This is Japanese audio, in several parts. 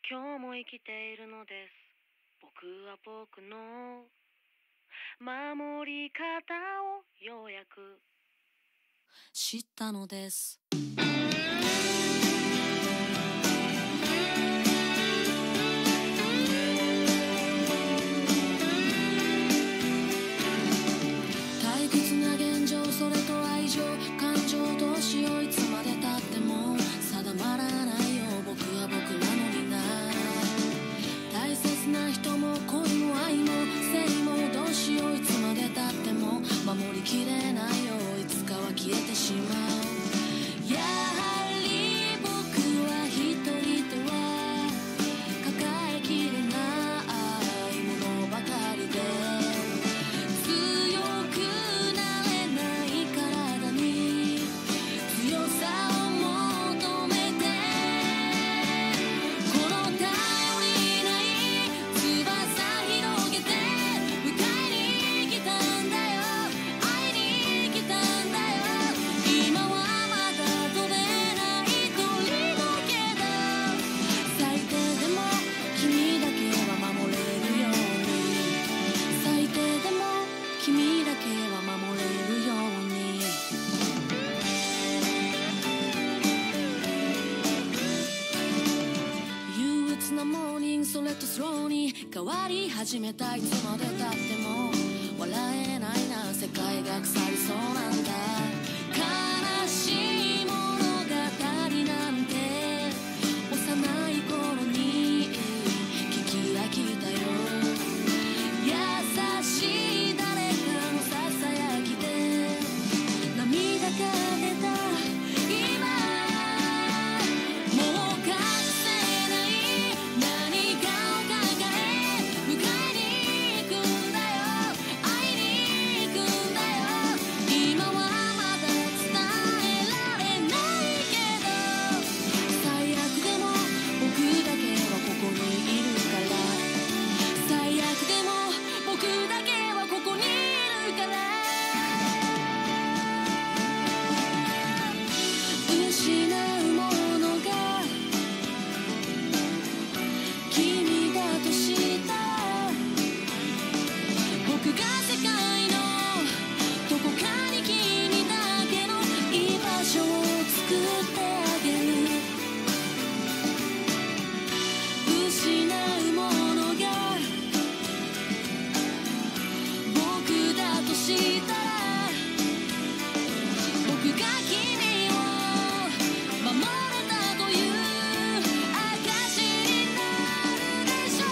今日も生きているのです。僕は僕の守り方をようやく知ったのです。退屈な現状、それと愛情、感情どうしよう、いつまでたっても定まらないよ。僕は僕なのにな。大切な人も恋も愛も性もどうしよう、いつまでたっても守りきれないよ。いつかは消えてしまう。やはり僕は一人では抱えきれないものばかりで、強くなれない体に強さを求めて、この頼りない翼広げて迎えに来たんだよ、会いに来たんだよ。今はまだ飛べない鳥だけど、最低でも君だけは守れるように、最低でも君だけは守れるように。憂鬱なモーニング、それとスローに変わり始めた。いつまでたっても笑えないな、世界が腐りそうなんだ。悲しい物語なんて幼い頃に聞き飽きたよ。優しい誰かのささやきで涙が出た今、もう隠せない何かを抱え迎えに行くんだよ、会いに行くんだよ。今はまだ伝えられないけど、最悪でも僕だけはここにいるから、最悪でも僕だけはここにいるから。失うものが君だとしたら、僕が世界のどこかに君だけの居場所を作ってあげる。失うものが僕だとしたら、僕が君を守れたという証になるでしょ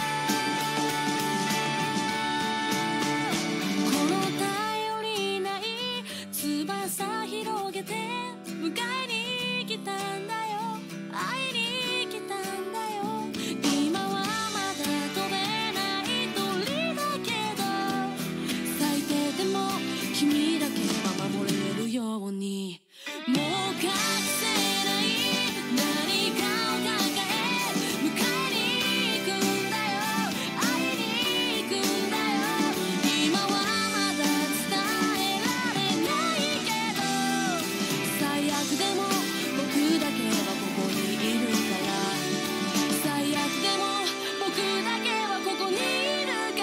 う。この頼りない翼広げて迎えに来たんだよ、会いに来たんだよ。今はまだ飛べない鳥だけど、最低でも君だけは守れるように。もう隠せない何かを抱え迎えに行くんだよ、会いに行くんだよ。今はまだ伝えられないけど、最悪でも僕だけはここにいるから、最悪でも僕だけはここにいるから。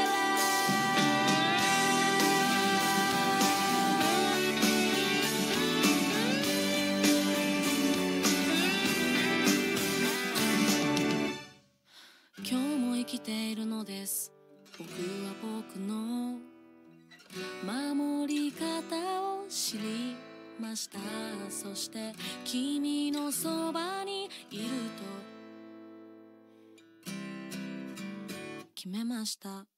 今日も生きているのです。僕は僕の守り方を知りました。そして君のそばにいると決めました。